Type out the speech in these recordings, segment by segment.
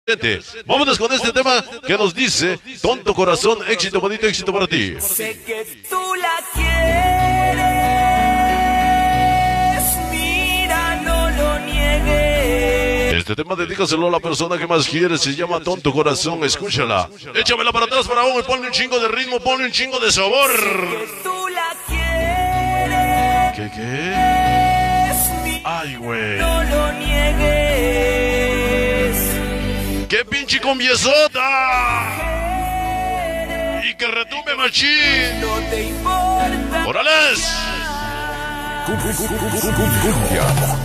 Vámonos con este tema que nos dice: tonto corazón, éxito bonito, éxito para ti. Sé que tú la quieres, mira, no lo niegues. Este tema dedícaselo a la persona que más quieres, se llama Tonto Corazón, escúchala. Échamela para atrás, para abajo, y ponle un chingo de ritmo, ponle un chingo de sabor. Que tú la quieres, ¿Qué? Ay, güey. no lo niegues. ¡Qué pinche combiezota! Y que retumbe machín. No te importa. ¡Órales! Cumbia.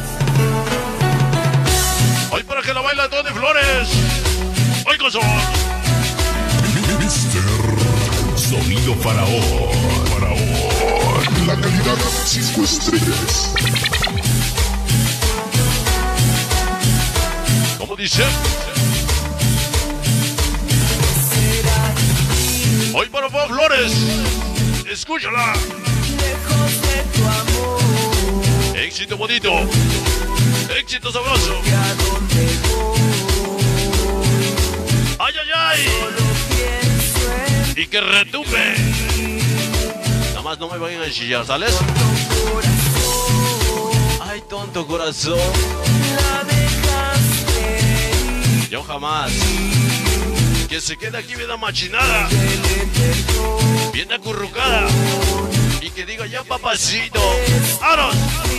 Hoy para que la baila Tony Flores. Hoy con sabor. Mister Sonido Faraón. La calidad 5 estrellas. ¿Cómo dice? Hoy para Bob Flores. Escúchala. Lejos de tu amor, Éxito bonito. Éxito sabroso. ¿y a dónde voy? ¡Ay, ay, ay! Solo pienso en Y que retumbe. Nada más no me vayan a chillar, ¿sales? tu corazón. Ay, tonto corazón. La dejaste ir, Yo jamás. Que se quede aquí bien machinada, bien acurrucada. Y que diga ya papacito. ¡Aros!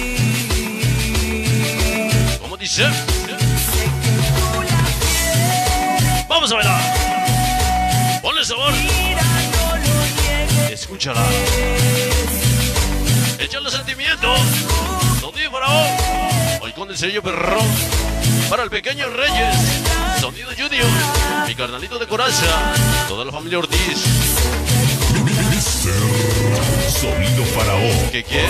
¿Cómo dice? Vamos a bailar. Ponle sabor. mira, no lo niegues. Escúchala. Échale sentimientos. Sonido Faraón. Hoy con el sello perrón. Para el pequeño Reyes. Sonido Junior. Mi carnalito de Coraza. Toda la familia Ortiz. Mister Sonido Faraón. ¿Qué quiere?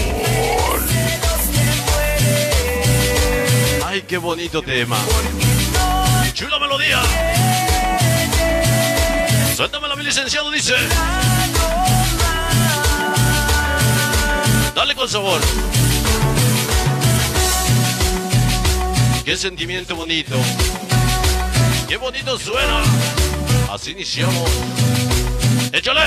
Ay, qué bonito tema. Chula melodía. Suéltamela, mi licenciado, dice. Dale con sabor. Qué sentimiento bonito. Qué bonito suena. Así iniciamos. Échale.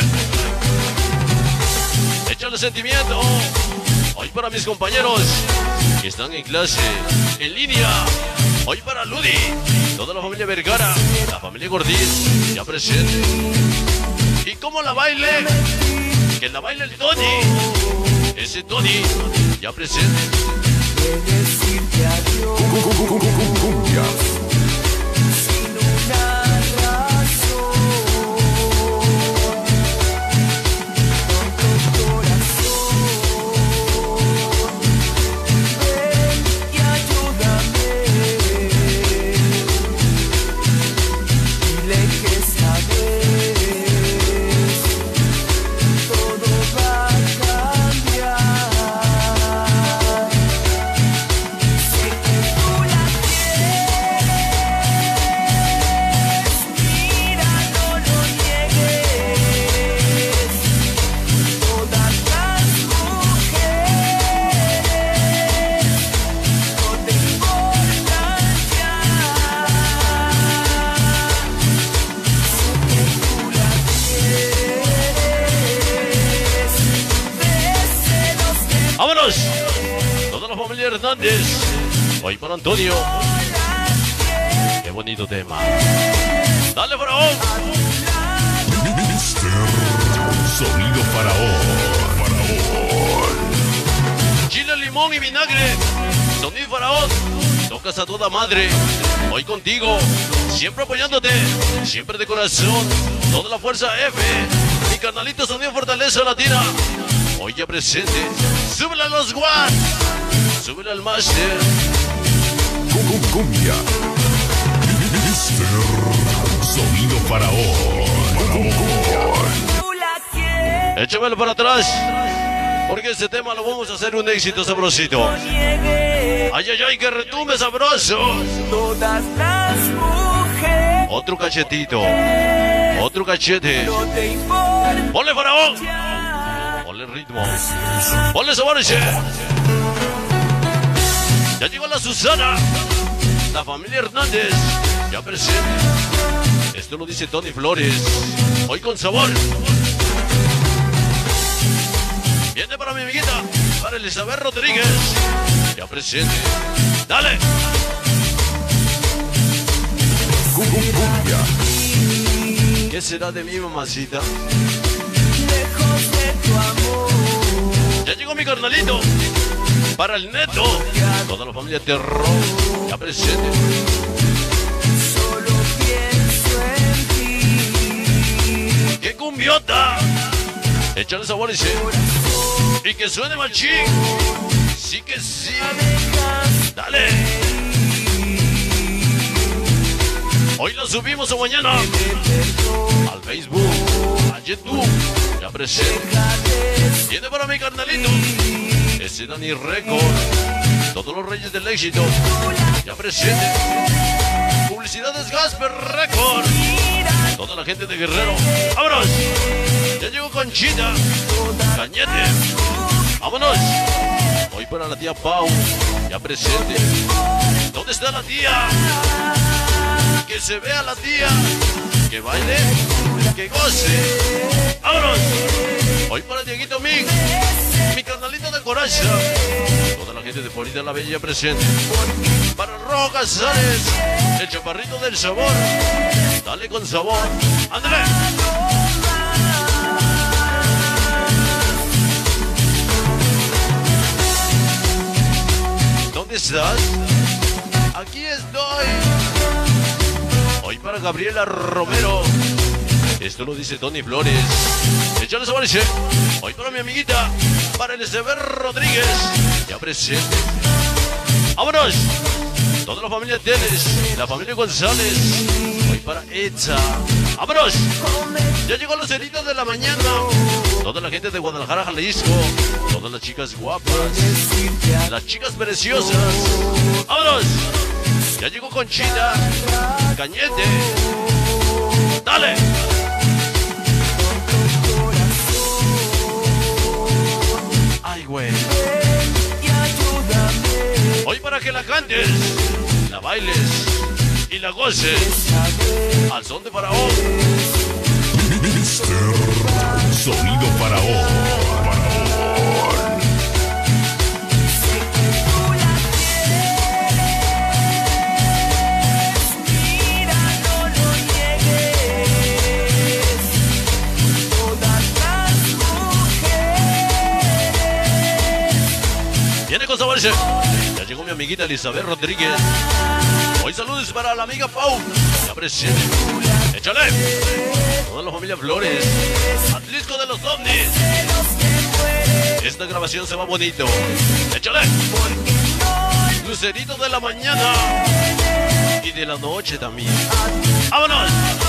Échale sentimiento. Hoy para mis compañeros que están en clase, en línea. Hoy para Ludi, toda la familia Vergara, la familia Gordiz, ya presente. Y cómo la baile, que la baile el Tony. Ese Tony, ya presente. De decirte adiós Cumbia. sin una razón. Tonto corazón, ven y ayúdame. Dile que esta vez todo va a cambiar. Sé que tú la quieres, mira, no lo niegues. Todas las mujeres no te importan ya. Sé que tú la quieres, deseos que ¡Vámonos! Toda la familia Hernández. Hoy para Antonio. Qué bonito tema. Dale, Faraón. Mister Sonido Faraón. Chile, limón y vinagre. Sonido Faraón. Tocas a toda madre. Hoy contigo. Siempre apoyándote. Siempre de corazón. Toda la fuerza F. Mi canalito Sonido Fortaleza Latina. Hoy ya presente. Súbele a los watts. Súbele al máster. Cumbia. Mister Sonido Faraón. tú la quieres. Échamelo para atrás. Porque este tema lo vamos a hacer un éxito sabrosito. No niegues, Ay, ay, ay, que retumbe sabroso. todas las mujeres Otro cachetito. Otro cachete. no te importa Ponle Faraón. ya. Ponle ritmo. Ponle sabor ese. Ya llegó la Susana. La familia Hernández. ya presente. Esto lo dice Tony Flores. Hoy con sabor. Viene para mi amiguita, para Elizabeth Rodríguez. Ya presente. Dale. Cumbia. ¿Qué será de mi mamacita? Lejos de tu amor. Ya llegó mi carnalito. Para el neto. Toda la familia Terror. Ya presente. Solo pienso en ti. ¡Qué cumbiota! Échale sabor y y que suene machín. Sí que sí. Dale. Hoy la subimos a mañana. Al Facebook. A YouTube. Ya presente. Viene para mi carnalito. Ese Dani Record. Todos los reyes del éxito. Ya presente. Publicidades Gasper Record. Toda la gente de Guerrero. ¡Vámonos! Ya llegó Conchita. Cañete. ¡Vámonos! Hoy para la tía Pau. Ya presente. ¿Dónde está la tía? Que se vea la tía. Que baile. Que goce. ¡Vámonos! Hoy para Dieguito Mix. Mi carnalito de Coraza. Toda la gente de Florida la Bella presente. Para Rojo Casares. El chaparrito del sabor. Dale con sabor. ¡Ándale! ¿Dónde estás? Aquí estoy. Hoy para Gabriela Romero. Esto lo dice Tony Flores. Échale sabor. Hoy para mi amiguita. Para Elizabeth Rodríguez. Ya presente. ¡Vámonos! Toda la familia Teles. La familia González. Hoy para Etza. ¡Vámonos! Ya llegó los heridos de la mañana. Toda la gente de Guadalajara, Jalisco. Todas las chicas guapas. Las chicas preciosas. ¡Vámonos! Ya llegó Conchita. Cañete. ¡Dale! ¡Ay, güey! Hoy para que la cantes, la bailes y la goces al son de Faraón. Mister Sonido Faraón. Sé que tú la quieres. Mira, no lo niegues. Todas las mujeres. Viene con sabor. Ya llegó mi amiguita Elizabeth Rodríguez. Hoy saludos para la amiga Pau. Ya presente. Échale. Toda la familia Flores. Atlisco de los ovnis. Esta grabación se va bonito. Échale. Lucerito de la mañana. Y de la noche también. ¡Vámonos!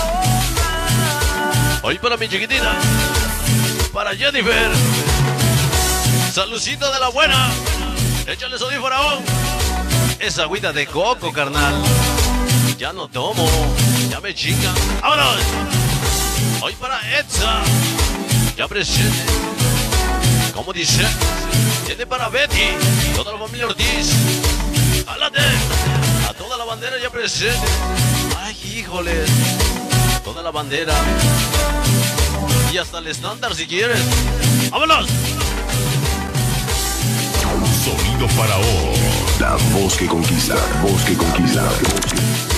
Hoy para mi chiquitina. Para Jennifer. Saludcita de la buena. Échale sonido Faraón. Esa agüita de coco, carnal. Ya no tomo. Ya me chinga. ¡Vámonos! Hoy para Etza. Ya presente. ¿Cómo dice? Viene para Betty. Toda la familia Ortiz. ¡Álate! A toda la bandera ya presente. ¡Ay, híjoles! Toda la bandera. Y hasta el estándar si quieres. ¡Vámonos! Sonido Faraón. La voz que conquista, voz que conquista.